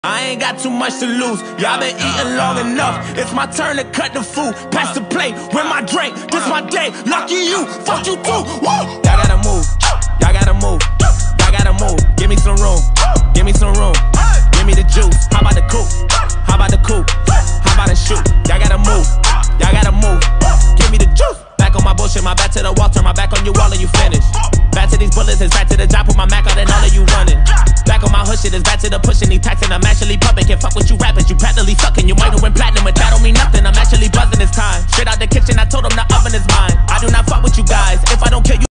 I ain't got too much to lose. Y'all been eating long enough. It's my turn to cut the food. Pass the plate with my drink. This my day. Lucky you. Fuck you too. Woo! Y'all gotta move. Y'all gotta move. Y'all gotta move. Give me some room. Give me some room. Give me the juice. How about the coupe? How about the coupe? How about the shoot? Y'all gotta move. Y'all gotta move. Give me the juice. Back on my bullshit. My back to the wall. Turn my back on you all and you finish. Back to these bullets. It's back to the job. Put my Mac out and all of you running. Back on my hood shit, is back to the pushing, these taxing. I'm actually pumping, can't fuck with you rappers. You practically sucking, you might have went platinum, but that don't mean nothing. I'm actually buzzing this time. Straight out the kitchen, I told them the oven is mine. I do not fuck with you guys. If I don't kill you